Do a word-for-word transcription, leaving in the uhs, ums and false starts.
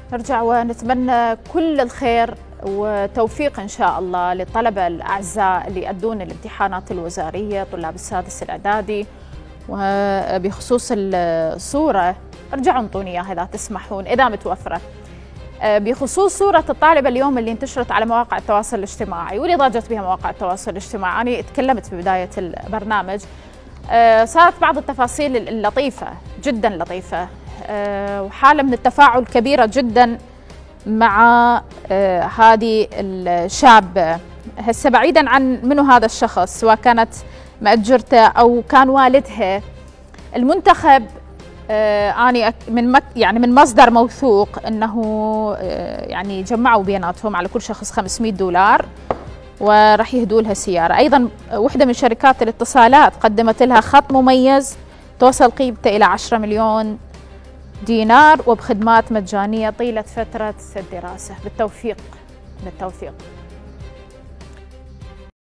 نرجع ونتمنى كل الخير وتوفيق إن شاء الله للطلبة الأعزاء اللي يؤدون الامتحانات الوزارية، طلاب السادس الإعدادي. وبخصوص الصورة ارجعوا انطوني إياها إذا تسمحون إذا متوفرة. بخصوص صورة الطالبة اليوم اللي انتشرت على مواقع التواصل الاجتماعي واللي ضاجت بها مواقع التواصل الاجتماعي، أنا تكلمت في بداية البرنامج، صارت بعض التفاصيل اللطيفة جدا لطيفة وحالة من التفاعل كبيرة جدا مع هذه الشابة. هسه بعيدا عن منو هذا الشخص، سواء كانت مأجرته أو كان والدها، المنتخب أنا من مك يعني من مصدر موثوق أنه يعني جمعوا بيناتهم على كل شخص خمسمئة دولار وراح يهدوا لها سيارة. أيضا وحدة من شركات الاتصالات قدمت لها خط مميز توصل قيمته إلى عشرة مليون دينار وبخدمات مجانية طيلة فترة الدراسة. بالتوفيق بالتوفيق.